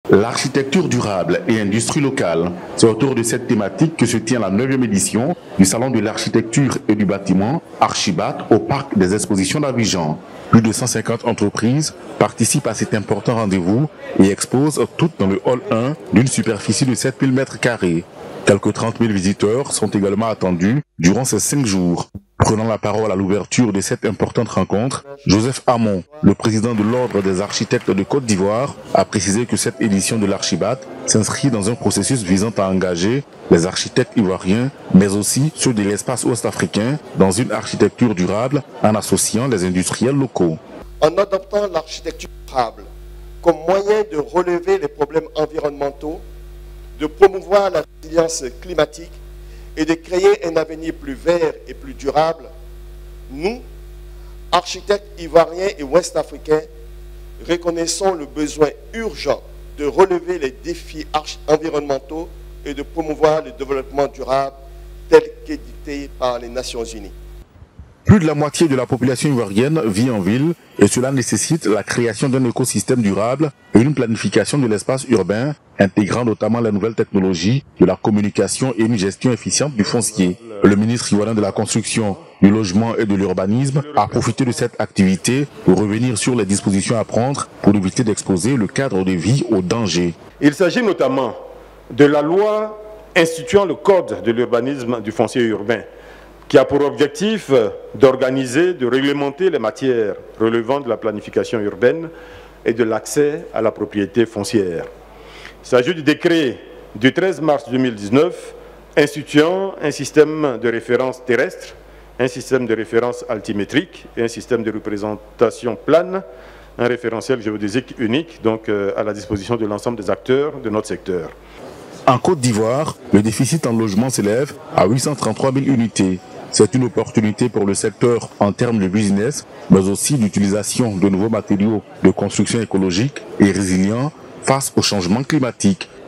L'architecture durable et industrie locale. C'est autour de cette thématique que se tient la 9e édition du Salon de l'architecture et du bâtiment Archibat au Parc des Expositions d'Abidjan. Plus de 150 entreprises participent à cet important rendez-vous et exposent toutes dans le hall 1 d'une superficie de 7000 m². Quelques 30 000 visiteurs sont également attendus durant ces 5 jours. Prenant la parole à l'ouverture de cette importante rencontre, Joseph Hamon, le président de l'Ordre des architectes de Côte d'Ivoire, a précisé que cette édition de l'Archibat s'inscrit dans un processus visant à engager les architectes ivoiriens, mais aussi ceux de l'espace ouest-africain, dans une architecture durable en associant les industriels locaux. En adoptant l'architecture durable comme moyen de relever les problèmes environnementaux, de promouvoir la résilience climatique et de créer un avenir plus vert et plus durable, nous, architectes ivoiriens et ouest-africains, reconnaissons le besoin urgent de relever les défis environnementaux et de promouvoir le développement durable tel qu'édicté par les Nations Unies. Plus de la moitié de la population ivoirienne vit en ville et cela nécessite la création d'un écosystème durable et une planification de l'espace urbain intégrant notamment la nouvelle technologie de la communication et une gestion efficiente du foncier. Le ministre ivoirien de la Construction, du Logement et de l'Urbanisme a profité de cette activité pour revenir sur les dispositions à prendre pour éviter d'exposer le cadre de vie au danger. Il s'agit notamment de la loi instituant le code de l'urbanisme du foncier urbain, qui a pour objectif d'organiser, de réglementer les matières relevant de la planification urbaine et de l'accès à la propriété foncière. Il s'agit du décret du 13 mars 2019 instituant un système de référence terrestre, un système de référence altimétrique et un système de représentation plane, un référentiel géodésique unique, donc à la disposition de l'ensemble des acteurs de notre secteur. En Côte d'Ivoire, le déficit en logement s'élève à 833 000 unités. C'est une opportunité pour le secteur en termes de business, mais aussi d'utilisation de nouveaux matériaux de construction écologique et résilients face au changement climatique.